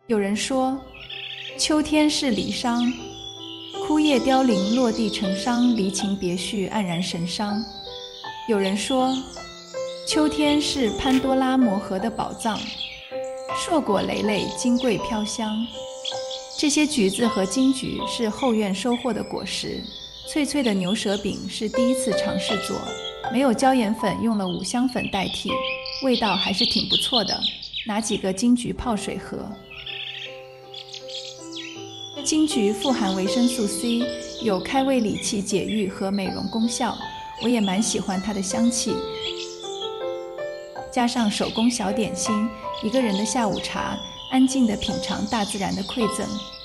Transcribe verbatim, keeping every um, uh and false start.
有人说，秋天是离殇，枯叶凋零，落地成殇，离情别绪，黯然神伤。有人说，秋天是潘多拉魔盒的宝藏，硕果累累，金桂飘香。这些橘子和金桔是后院收获的果实，脆脆的牛舌饼是第一次尝试做，没有椒盐粉，用了五香粉代替，味道还是挺不错的。拿几个金桔泡水喝。金桔富含维生素 C， 有开胃理气、解郁和美容功效，我也蛮喜欢它的香气。加上手工小点心，一个人的下午茶，安静地品尝大自然的馈赠。